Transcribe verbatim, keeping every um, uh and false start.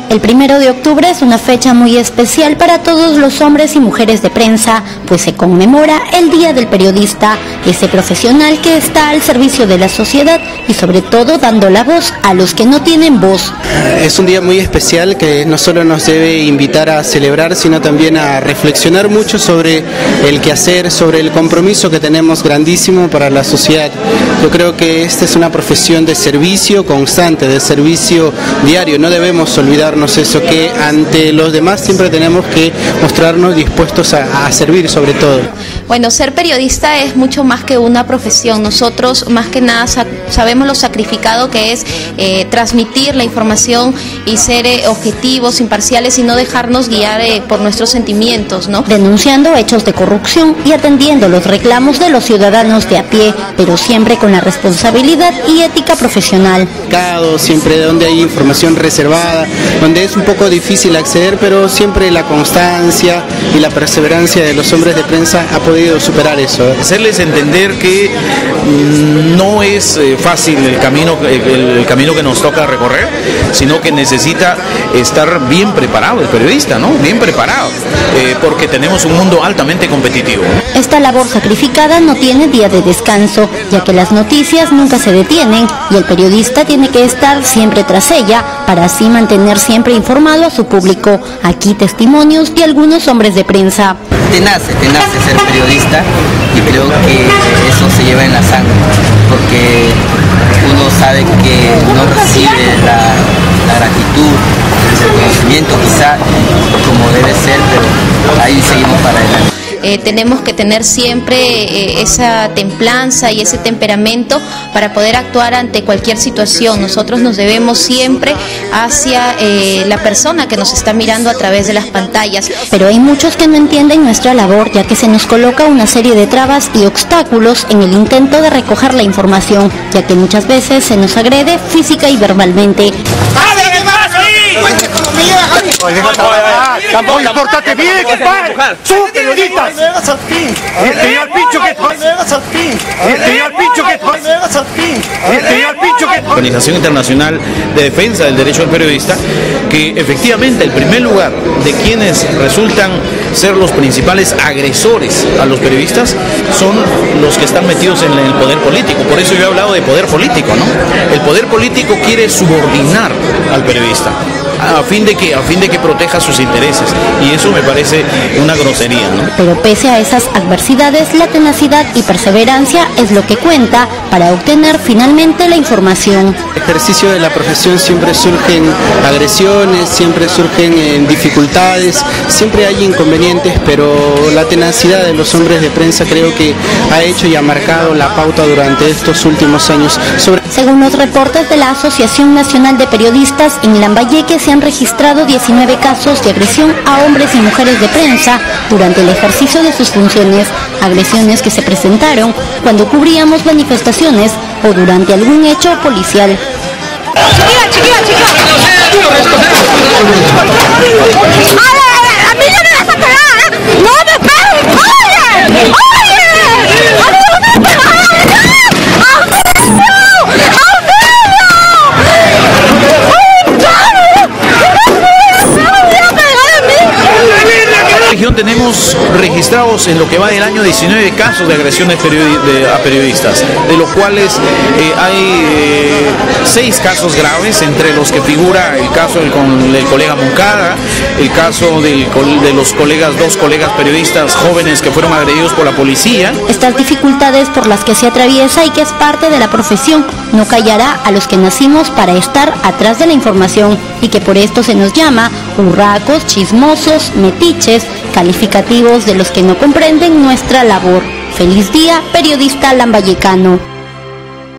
El primero de octubre es una fecha muy especial para todos los hombres y mujeres de prensa, pues se conmemora el Día del Periodista, ese profesional que está al servicio de la sociedad y sobre todo dando la voz a los que no tienen voz. Es un día muy especial que no solo nos debe invitar a celebrar, sino también a reflexionar mucho sobre el quehacer, sobre el compromiso que tenemos grandísimo para la sociedad. Yo creo que esta es una profesión de servicio constante, de servicio diario. No debemos olvidarnos eso, que ante los demás siempre tenemos que mostrarnos dispuestos a, a servir sobre todo. Bueno, ser periodista es mucho más que una profesión. Nosotros más que nada sabemos lo sacrificado que es eh, transmitir la información y ser eh, objetivos, imparciales y no dejarnos guiar eh, por nuestros sentimientos, ¿no? Denunciando hechos de corrupción y atendiendo los reclamos de los ciudadanos de a pie, pero siempre con la responsabilidad y ética profesional. Siempre donde hay información reservada, donde es un poco difícil acceder, pero siempre la constancia y la perseverancia de los hombres de prensa ha podido superar eso. Hacerles entender que no es fácil el camino, el, el camino que nos toca recorrer, sino que necesita estar bien preparado el periodista, ¿no? Bien preparado, eh, porque tenemos un mundo altamente competitivo. Esta labor sacrificada no tiene día de descanso, ya que las noticias nunca se detienen y el periodista tiene que estar siempre tras ella para así mantener siempre informado a su público. Aquí testimonios de algunos hombres de prensa. Te nace, te nace ser periodista y creo que eso se lleva en la sangre, porque uno sabe que no recibe la, la gratitud, el reconocimiento quizá como debe ser, pero ahí seguimos para adelante. Eh, tenemos que tener siempre eh, esa templanza y ese temperamento para poder actuar ante cualquier situación. Nosotros nos debemos siempre hacia eh, la persona que nos está mirando a través de las pantallas. Pero hay muchos que no entienden nuestra labor, ya que se nos coloca una serie de trabas y obstáculos en el intento de recoger la información, ya que muchas veces se nos agrede física y verbalmente. Tampoco portate bien, compadre. Somos periodistas. Este al pincho que Este al pincho que Este al pincho que Organización Internacional de Defensa del Derecho del Periodista, que efectivamente el primer lugar de quienes resultan ser los principales agresores a los periodistas son los que están metidos en el poder político. Por eso yo he hablado de poder político, ¿no? El poder político quiere subordinar al periodista a fin de que a fin de que proteja sus intereses, y eso me parece una grosería, ¿no? Pero pese a esas adversidades, la tenacidad y perseverancia es lo que cuenta para obtener finalmente la información. El ejercicio de la profesión siempre surgen agresiones, siempre surgen dificultades, siempre hay inconvenientes, pero la tenacidad de los hombres de prensa creo que ha hecho y ha marcado la pauta durante estos últimos años. Sobre... Según los reportes de la Asociación Nacional de Periodistas, en Lambayeque se han registrado diecinueve casos de agresión a hombres y mujeres de prensa durante el ejercicio de sus funciones, agresiones que se presentaron cuando cubríamos manifestaciones o durante algún hecho policial. Chiquilla, chiquilla, chiquilla. ¡A mí no me vas a pegar! ¡No me pegues! ¡Oye! ¡Oye! ¡A mí no me pegas! Tenemos registrados en lo que va del año diecinueve casos de agresiones periodi de, a periodistas, de los cuales eh, hay eh, seis casos graves, entre los que figura el caso del, con, del colega Moncada, el caso del, de los colegas, dos colegas periodistas jóvenes que fueron agredidos por la policía. Estas dificultades por las que se atraviesa y que es parte de la profesión no callará a los que nacimos para estar atrás de la información y que por esto se nos llama hurracos, chismosos, metiches, calificativos de los que no comprenden nuestra labor. Feliz día, periodista lambayecano.